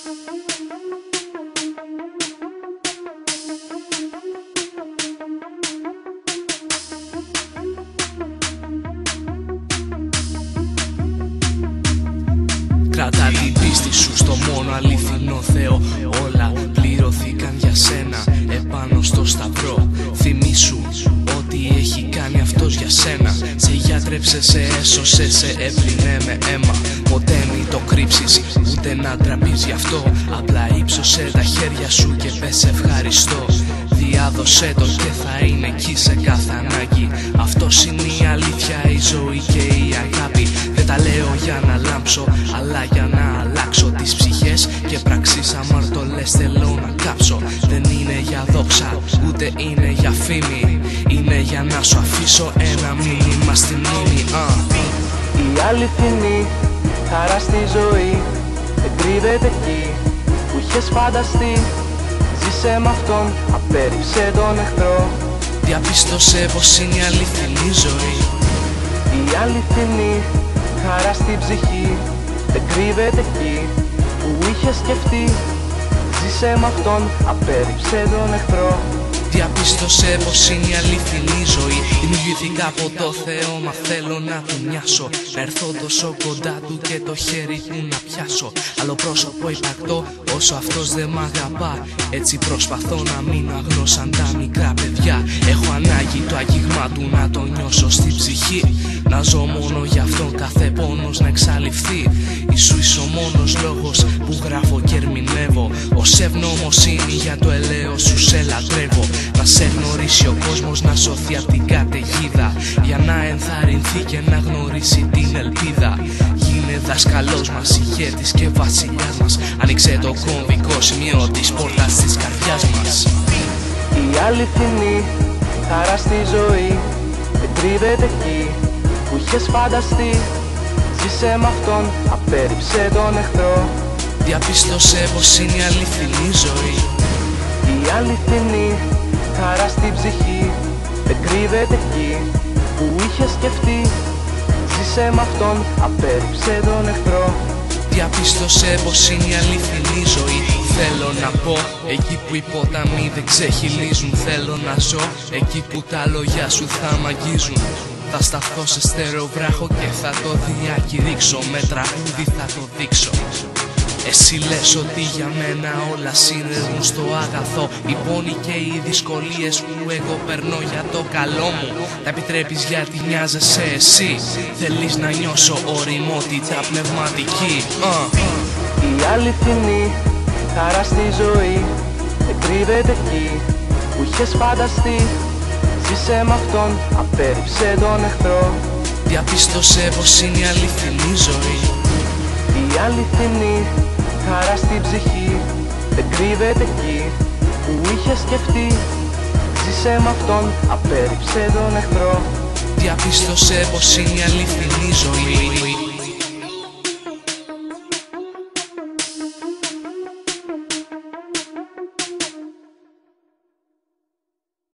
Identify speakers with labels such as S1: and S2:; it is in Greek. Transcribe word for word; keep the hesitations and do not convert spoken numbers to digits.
S1: Κράτα την πίστη σου στο μόνο αληθινό Θεό. Όλα πληρωθήκαν για σένα επάνω στο σταυρό. Θυμήσου ότι έχει κάνει αυτός για σένα. Σε γιατρέψε, σε έσωσε, σε έπλυνε με αίμα. Ποτέ μην το κρύψεις, ούτε να ντραπείς γι' αυτό. Απλά ύψωσε τα χέρια σου και πες ευχαριστώ. Διάδωσέ το και θα είναι εκεί σε κάθε ανάγκη. Αυτός είναι η αλήθεια, η ζωή και η αγάπη. Δεν τα λέω για να λάμψω, αλλά για να αλλάξω τις ψυχές και πράξεις αμαρτωλές θέλω να κάψω. Δεν είναι για δόξα, ούτε είναι για φήμη. Είναι για να σου αφήσω ένα μήνυμα στη μνήμη. uh.
S2: Η αληθινή χαρά στη ζωή δεν κρύβεται εκεί που είχες φανταστεί. Ζήσε μ' αυτόν, απέρριψε τον εχθρό.
S1: Διαπίστωσε πως είναι η αληθινή ζωή.
S2: Η αληθινή χαρά στην ψυχή δεν κρύβεται εκεί που είχες σκεφτεί. Ζήσε μ' αυτόν, απέρριψε τον εχθρό.
S1: Διαπίστωσε πως είναι η αληθινή ζωή. Δημιουργήθηκα από το Θεό, μα θέλω να του μοιάσω. Να έρθω τόσο κοντά του και το χέρι του να πιάσω. Άλλο πρόσωπο υπαρκτό όσο αυτός δεν μ' αγαπά. Έτσι προσπαθώ να μην αγνώ σαν τα μικρά παιδιά. Έχω ανάγκη το αγγίγμα του να το νιώσω στην ψυχή. Να ζω μόνο για αυτόν, κάθε πόνος να εξαλειφθεί. Ήσου είσαι ο μόνος λόγος που γράφω και ερμηνεύω. Ως ευγνωμοσύνη για το ελαίο σου σε λατρεύω. Να σε γνωρίσει ο κόσμος, να σωθεί απ' την καταιγίδα. Για να ενθαρρυνθεί και να γνωρίσει την ελπίδα. Γίνε δάσκαλός μας, ηγέτης και βασιλιάς μας. Άνοιξε το κομβικό σημείο της πόρτας της καρδιάς μας.
S2: Η αληθινή χαρά στη ζωή δεν κρύβεται εκεί που είχες φανταστεί. Ζήσε μ' αυτόν, απέρριψε τον εχθρό.
S1: Διαπίστωσε πως είναι η αληθινή ζωή.
S2: Η αληθινή χαρά στην ψυχή δεν κρύβεται εκεί που είχες σκεφτεί. Ζήσε μ' αυτόν, απέρριψε τον εχθρό.
S1: Διαπίστωσε πως είναι η αληθινή ζωή. Θέλω να πω, εκεί που οι ποταμοί δεν ξεχυλίζουν. Θέλω να ζω, εκεί που τα λόγια σου θα μ' αγγίζουν. Θα σταθώ σε στέρεο βράχο και θα το διακηρύξω. Με τραγούδι θα το δείξω. Εσύ λες ότι για μένα όλα συνδέουν στο αγαθό. Οι πόνοι και οι δυσκολίες που εγώ περνώ για το καλό μου τα επιτρέπεις γιατί νοιάζεσαι εσύ. Θέλεις να νιώσω ωριμότητα πνευματική. uh.
S2: Η αληθινή χαρά στη ζωή δεν κρύβεται εκεί που είχες φανταστεί. Ζήσε μ' αυτόν, απέρριψε τον εχθρό.
S1: Διαπίστωσε πως είναι η αληθινή ζωή.
S2: Η αληθινή χαρά στην ψυχή δεν κρύβεται εκεί που είχες σκεφτεί. Ζήσε μ' αυτόν, απέρριψε τον εχθρό.
S1: Διαπίστωσε πως είναι η αληθινή ζωή.